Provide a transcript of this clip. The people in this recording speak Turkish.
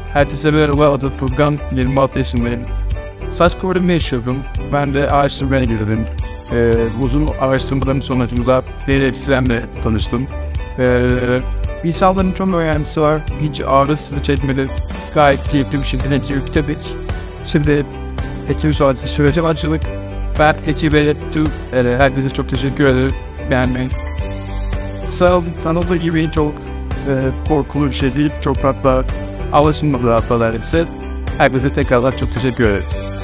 Herkese merhaba, adım Furkan, 26 yaşındayım. Saç kıvırımı yaşıyorum. Ben de araştırmaya girdim. Uzun araştırmaların sonucunda diyetisyenle tanıştım. İnsanların çok öğrencisi var. Hiç ağrısız çekmedi. Gayet keyifli bir şekilde girdik. Şimdi ekip sonrası sürece başladık. Ben ekibe herkese çok teşekkür ederim. Yani sanıldığı gibi çok korkulu bir şey değil. Çok hatta alışılmadı hatta neredeyse. Herkese tekrardan çok teşekkür ederim.